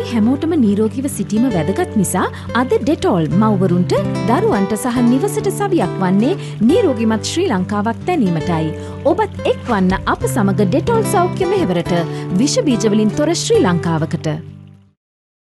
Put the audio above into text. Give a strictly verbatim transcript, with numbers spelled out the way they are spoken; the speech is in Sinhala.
හැමෝටම නිරෝගීව සිටීම වැදගත් නිසා අද ඩෙටෝල් මව්වරුන්ට දරුවන්ට සහ නිවසට සවියක් වන්නේ නිරෝගීමත් ශ්‍රී ලංකාවක් දැනීමටයි. ඔබත් එක්වන්න අප සමග ඩෙටෝල් සෞඛ්‍ය මෙහෙවරට විෂ බීජ වලින් තොර ශ්‍රී ලංකාවකට.